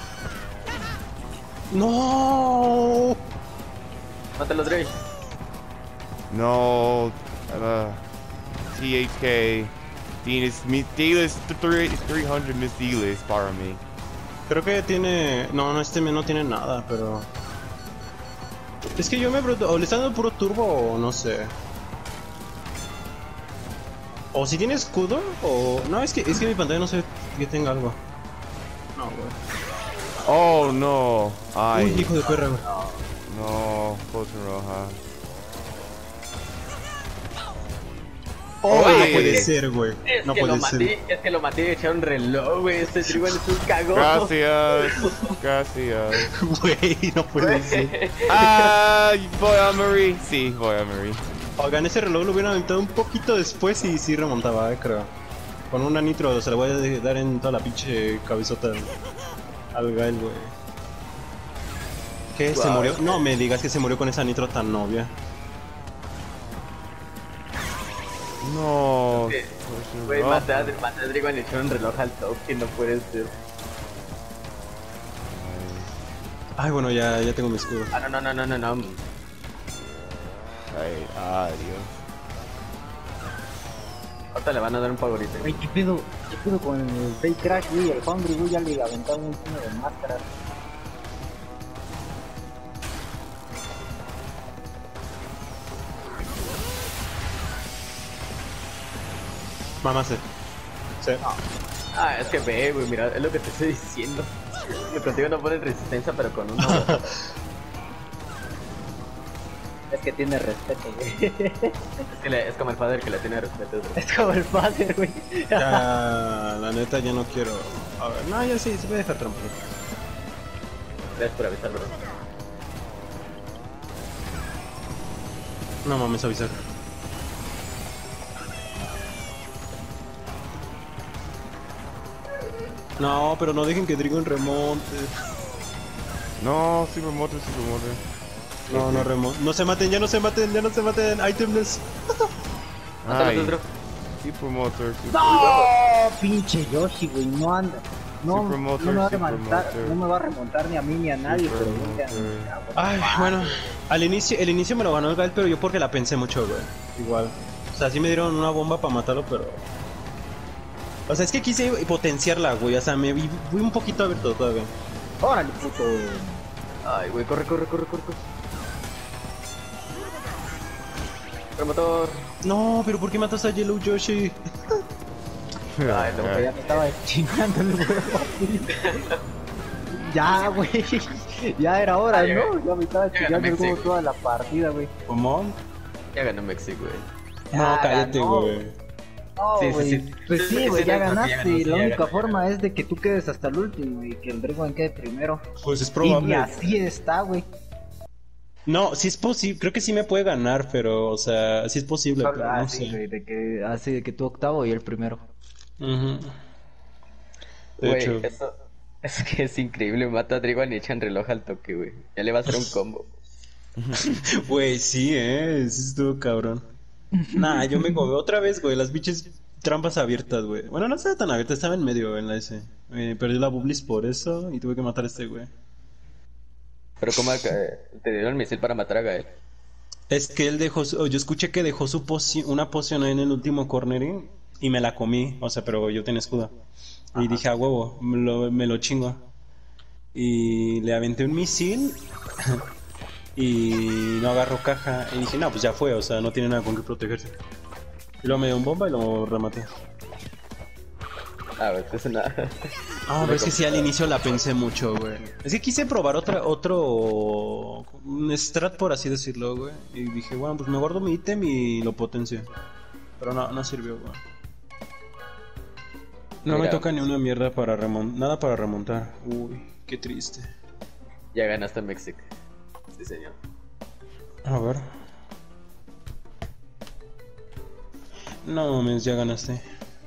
¡No! Mátalo, Drake. No. THK. Tienes 300 misiles para mí. Creo que tiene... No, este no tiene nada, pero... Es que yo me pregunto, o le están dando puro turbo o no sé. O si tiene escudo, o... No, es que mi pantalla no se ve que tenga algo. No, güey. Oh, no. Ay, Uy, hijo de perra, güey. no. Potion roja. Oh, Oye. no puede ser, güey. Es No que lo puede maté, ser. es que lo maté y eché un reloj, güey. Este Drigon es un cagón. Gracias. Gracias. Güey, no puede ser. Ah, voy a Marie. Sí, voy a Marie. Oigan, ese reloj lo hubieran aventado un poquito después y sí remontaba, creo. Con una nitro se la voy a dar en toda la pinche cabezota al Gael, güey. ¿Qué? ¿Se Wow. murió? No me digas que se murió con esa nitro tan novia. No. Güey, maté a Drigon y eché un reloj al top que no puede ser. Ay, bueno, ya tengo mi escudo. Ah, no. Ay, adiós. Ahorita le van a dar un favorito. Güey, ¿qué pedo? ¿Qué pedo con el Fake Crash, güey? El Hungry, güey, ya le aventaron un puño de máscaras. Mamaste. Sí. Ah, es que ve, güey, mira, es lo que te estoy diciendo. Que contigo no ponen resistencia, pero con uno. Es que tiene respeto, güey. Es como el padre que le tiene respeto. Güey. Es como el padre, güey. Ya, la neta, ya no quiero. A ver, no, ya sí, se puede dejar trampa. Gracias por avisar, bro. No mames, avisar. No, pero no dejen que Drigon remonte. No, sí remote, sí remote. No, no remonte. No se maten, ya no se maten, ya no se maten. Itemless. Ay, Otro. sí promoter, sí ¡No! Pinche Yoshi, güey, no anda. No, Super motor, no me va a super remontar, motor. no me va a remontar ni a mí ni a nadie, Super pero güey, motor. Ay, bueno. El inicio me lo ganó el Gael, pero yo porque la pensé mucho, güey. Igual. O sea, sí me dieron una bomba para matarlo, pero... O sea, es que quise potenciarla, güey. O sea, fui un poquito abierto todavía. ¡Órale, puto! Ay, güey, corre. Promotor. No, pero ¿por qué matas a Yellow Yoshi? Ay, no, Ya me estaba chingando el huevo. Ya, güey. Ya era hora, Ya ¿no? Ya me estaba ya chingando gané el huevo México. toda la partida, güey. ¿Cómo? Ya ganó México, güey. No, Ya cállate, ganó. güey. No, Sí, sí, güey. sí. Pues Sí, sí, sí, güey, sí, ya no, porque ya ganaste. ganó, sí, La ya única ganó, forma es de que tú quedes hasta el último y que el Dragon quede primero. Pues es Y probable. así está, güey. No, sí es posible. Creo que sí me puede ganar, pero, o sea, sí es posible, pero no sí, sé. güey, de que así de que tú octavo y el primero. Ujú. De Güey, hecho, eso es que es increíble. Mata a Drigon y echan reloj al toque, güey. Ya le va a hacer un combo. güey, sí, sí estuvo cabrón. Nah, yo me comí otra vez, güey, las biches trampas abiertas, güey. Bueno, no estaba tan abierta, estaba en medio en la S. Perdí la Bublis por eso y tuve que matar a este, güey. Pero como te dieron el misil para matar a Gael. Es que él dejó, yo escuché que dejó su una poción ahí en el último cornering y me la comí, o sea, pero yo tenía escudo. Y dije, a huevo, me lo chingo. Y le aventé un misil y no agarró caja. Y dije, no, pues ya fue, o sea, no tiene nada con qué protegerse. Y luego me dio un bomba y lo rematé. Ah, güey, entonces nada. Ah, pero es que sí, al inicio la pensé mucho, güey. Es que quise probar un strat, por así decirlo, güey. Y dije, bueno, pues me guardo mi ítem y lo potencio. Pero no sirvió, güey. No me Mira. toca ni una mierda para nada para remontar. Uy, qué triste. Ya ganaste México. Sí, señor. A ver. No mames, ya ganaste.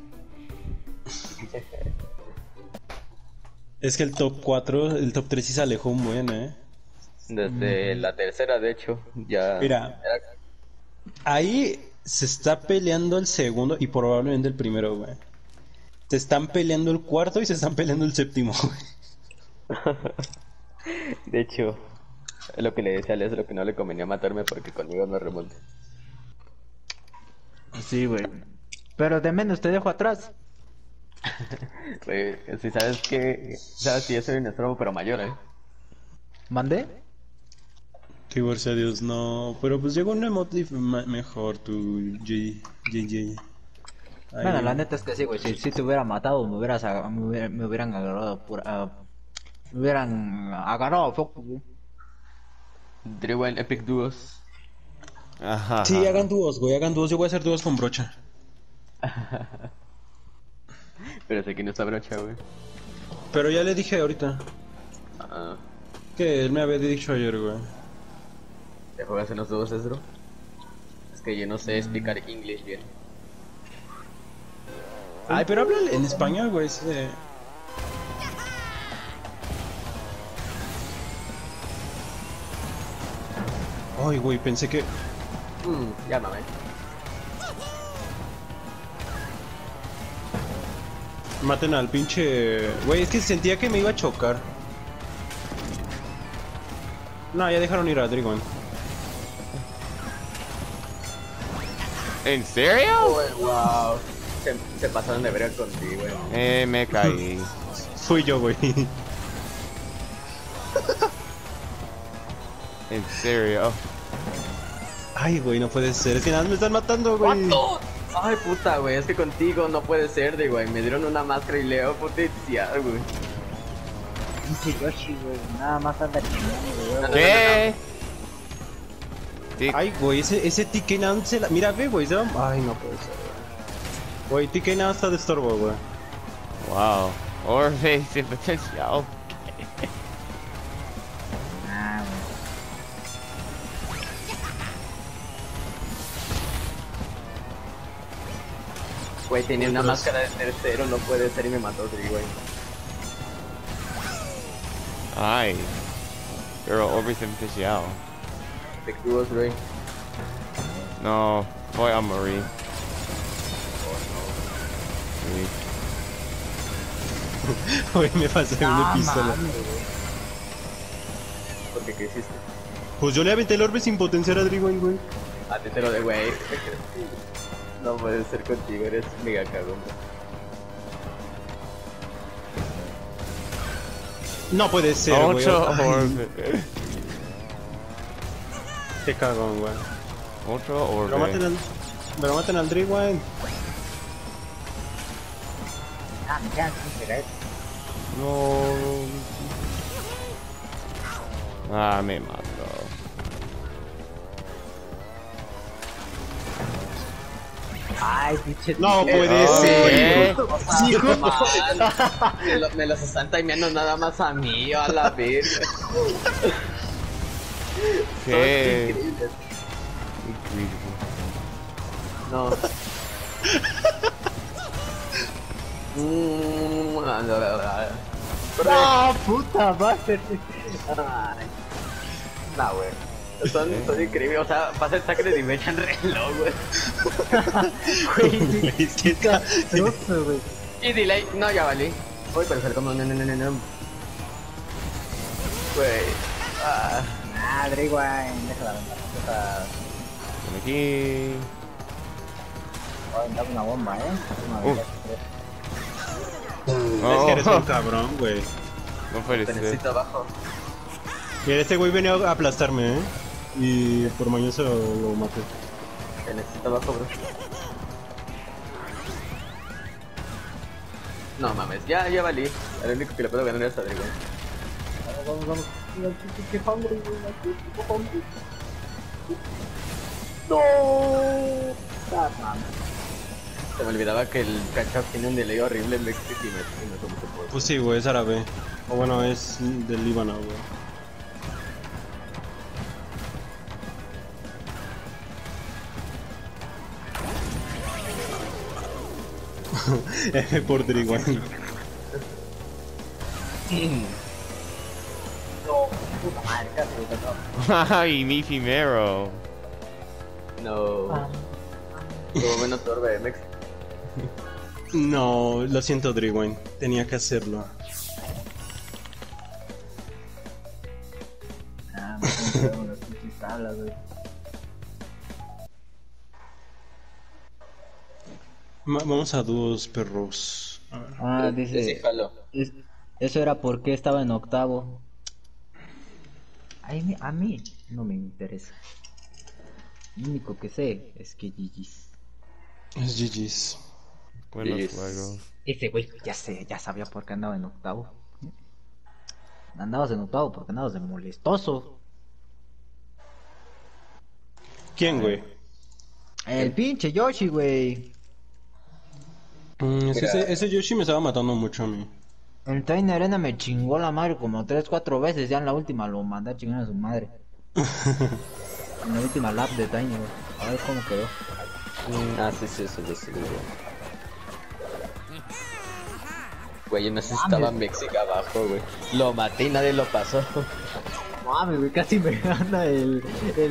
Es que el top 4, el top 3 sí se alejó un buen, Desde la tercera, de hecho, ya. Mira. Ahí se está peleando el segundo y probablemente el primero, güey. Se están peleando el cuarto y se están peleando el séptimo, güey. De hecho, es lo que le decía a Les, lo que no le convenía matarme porque conmigo no remonta. Sí, güey. Pero de menos te dejo atrás. Güey, si sabes que. Sabes que yo soy un estorbo, pero mayor, ¿Mandé? Que gracias a Dios, no. Pero pues llegó un emote mejor, tu JJ. Ahí. Bueno, la neta es que sí, güey. Si te hubiera matado, me hubieran agarrado me hubieran agarrado foco, güey. Driven Epic Duos. Ajá. Sí, hagan dúos, güey, hagan dúos. Yo voy a hacer dúos con brocha. Pero sé que no está brocha, güey. Pero ya le dije ahorita. Ah, Que él me había dicho ayer, güey. ¿te juegas en los dos, Esdro? Es que yo no sé explicar inglés bien. Ay, pero habla en español, güey. Ay, güey, pensé que... Llámame. Maten al pinche... Güey, es que sentía que me iba a chocar. No, ya dejaron ir a Drigon. ¿En serio? Wow. Se pasaron de verga contigo, güey. Me caí. Fui yo, güey. En serio. Ay, güey, no puede ser. Es que nada, me están matando, güey. Ay, puta, güey, es que contigo no puede ser, de güey. Me dieron una máscara y Leo potenciar, güey. Pinche Yoshi, güey. Nada más anda chingando, güey. ¿Qué? Sí. Ay, güey, ese TK nada se la... Mira, ve, güey. Ay, no puede ser. Güey, TK nada está de estorbo, güey. Wow. Orbe sin potencial. Ah, güey. Güey, tenía una máscara de tercero, no puede ser y me mató, güey. Ay. Pero Orbe sin potencial. Efectivos, güey. No. Voy a morir. Sí. Güey, me pasé una pistola. mames, güey. ¿Por qué? ¿Qué hiciste? Pues yo le aventé el orbe sin potenciar a Drigon, güey. A ti te lo de güey. No puede ser contigo, eres mega cagón. No puede ser, güey. Otro Ay, Orbe. qué cagón, güey. Otro Pero maten Orbe. al... Pero maten al Drigon. Ah, me quedan 15 galletas. No. Ah, me mató. Ay, pinche. No puede Oh, ser. ¿qué? Man, me los están timeando nada más a mí, a la verga. ¿Qué? Increíble. Increíble. No. ¡Ah, puta madre! Ay. Nah, güey. Son increíbles, o sea, pasa el sacre de mecha en reloj, güey. Güey, Es que está... castroso, güey. Y delay, no, ya valí. Uy, pero ser como no. Güey. Ah. Madre, güey. Deja la ventana. Ven aquí. Voy a aventar una bomba, Una Uf. vez, Es que eres un cabrón, güey. No puede Te ser. necesito abajo. Mira, este güey venía a aplastarme, Y por mañoso lo maté. Te necesito abajo, bro. No mames, ya valí. El único que le puedo ganar es a Dragon. Vamos. Mira, qué hungry, güey. Qué hungry. ¡No! Ah, mames. Se me olvidaba que el catch-up tiene un delay horrible en México y me tomó su poder. Pues sí, güey, es árabe. O bueno, es del Líbano, güey. Por Drigon. No, puta madre, casi. Ay, mi primero. No. Tuvo menos torbe de México. No, lo siento, Drigon. Tenía que hacerlo. Ah, me encontré las pinches tablas, güey. Vamos a dúos, perros. A ver. Ah, Sí, dice. jalo. Eso era porque estaba en octavo. A mí no me interesa. Lo único que sé es que GG's. Es GG's. Buenos Yes. juegos. Ese güey ya sabía por qué andaba en octavo. Andabas en octavo porque andabas de molestoso. ¿Quién, güey? El pinche Yoshi, güey. Ese Yoshi me estaba matando mucho a mí. El Tiny Arena me chingó la madre como 3-4 veces. Ya en la última lo mandé a chingar a su madre. En la última lap de Tiny, güey. A ver cómo quedó. Ah, sí, eso yo sí, güey. Güey, yo necesitaba México abajo, güey. Lo maté y nadie lo pasó. Mami, güey, casi me gana el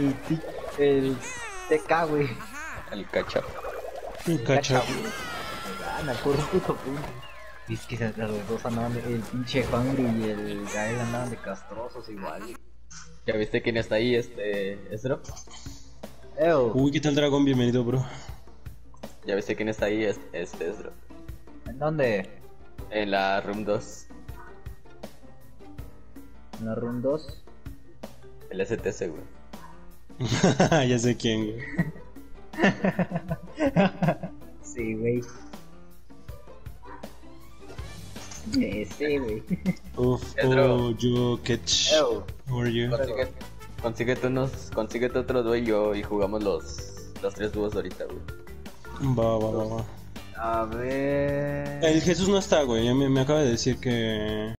TK, güey. El catch-up. Cacha. Me gana por un puto punto. Y es que los dos andaban el pinche Hungry y el Gael andaban de castrosos igual. ¿Ya viste quién está ahí, Esdro? Eo. Uy, ¿qué tal, Dragón? Bienvenido, bro. Ya viste quién está ahí, es Pedro. ¿En dónde? En la Room 2, ¿En la Run 2? el STC, güey. Ya sé quién, güey. Sí, güey. Sí, güey. Oh, Jokic. Ew. How are you? Consíguete otro dúo y yo y jugamos los 3 dúos ahorita, güey. Va. A ver. El Jesús no está, güey. Ya me acaba de decir que